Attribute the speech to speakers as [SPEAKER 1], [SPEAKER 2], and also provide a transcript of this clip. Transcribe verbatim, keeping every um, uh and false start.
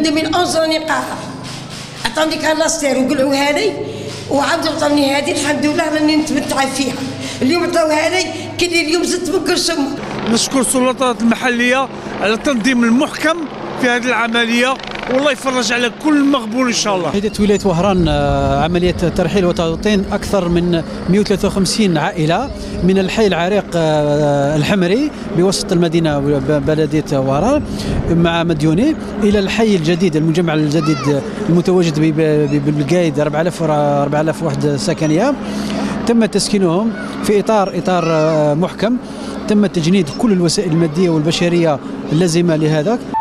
[SPEAKER 1] ألفين وأحد عشر راني قاعة، عطاني كلاستير وقلعوا هذي وعاود عطاني هذه، الحمد لله راني نتمتع فيها. اليوم عطاو هذي كاين اليوم زدت من كرشم.
[SPEAKER 2] نشكر السلطات المحلية على التنظيم المحكم في هذه العملية، والله يفرج على كل مغبور ان شاء الله.
[SPEAKER 3] شهدت ولايه وهران عمليه ترحيل وتوطين اكثر من مئة وثلاثة وخمسين عائله من الحي العريق الحمري بوسط المدينه بلديه وهران مع مديوني الى الحي الجديد المجمع الجديد المتواجد بالقايد أربعة آلاف وحده سكنيه. تم تسكينهم في اطار اطار محكم، تم تجنيد كل الوسائل الماديه والبشريه اللازمه لهذا.